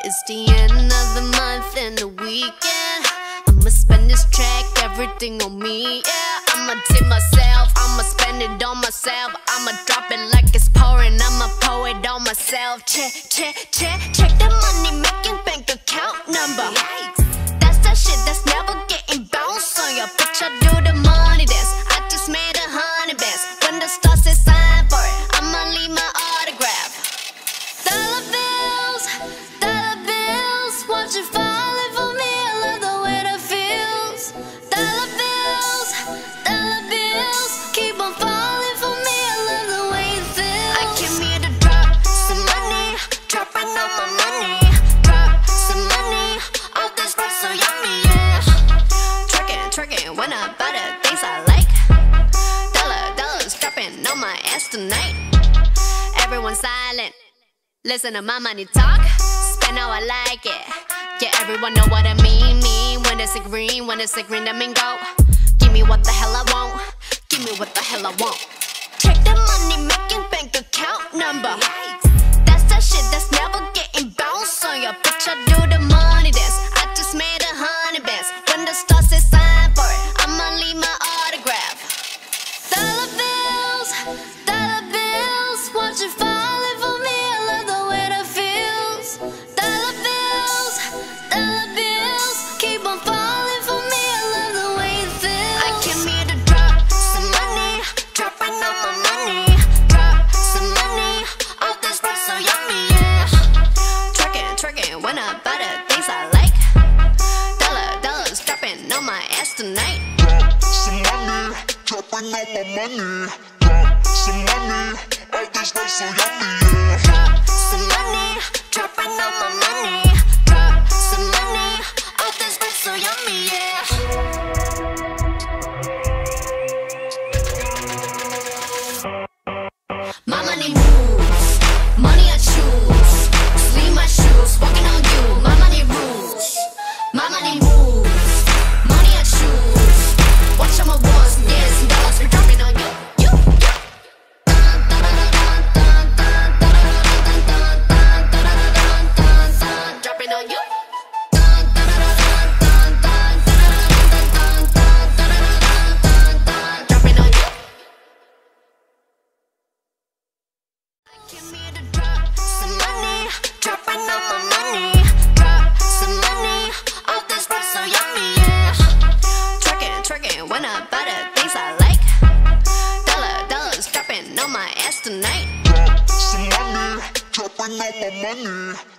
It's the end of the month and the weekend. I'ma spend this track, everything on me, yeah. I'ma tip myself, I'ma spend it on myself. I'ma drop it like it's pouring, I'ma pour it on myself. Check the money making bank account number. That's that shit that's never getting bounced on your bitch. I do the money dance, I just made 100 bands. When the stars say sign for it, I'ma leave my autograph. Dollar bills, watch it falling for me. I love the way that feels. Dollar bills, keep on falling for me. I love the way it feels. I came here to drop some money, dropping all my money. Drop some money, all this stuff so yummy, yeah. Twerking when I buy the things I like. Dollars dropping on my ass tonight. Everyone silent, listen to my money talk. Spend how I like it. Yeah, everyone know what I mean. When it's a green, that mean go. Give me what the hell I want. Give me what the hell I want. Check the money making bank account number. That's that shit that's never getting bounced on your bitch. I do the money dance, I just made 100 bands. When the stars say sign for it, I'ma leave my autograph. Dollar bills, watch it falling for me. I love the way that feels. Dollar bills, keep on falling for me. I love the way it feels. I came here to drop some money, dropping all my money. Drop some money, all this stuff so yummy, yeah. Twerking when I buy the things I like. Dollars dropping on my ass tonight. Drop some money, dropping all my money. Drop some money, all this stuff so yummy, yeah. Drop some money, dropping all my money. Drop some money, all this stuff so yummy, yeah. My money moves, money I choose. Sleeve my shoes, walking on you. My money rules, my money moves, money I choose. Watch out my walls, yes, dollars be dropping on you. Dropping on you. Dropping on you. Came here to drop some money, dropping all my money. Drop some money, all this stuff so yummy, yeah. Twerking when I buy the things I like. Dollars dropping on my ass tonight. Drop some money, dropping all my money.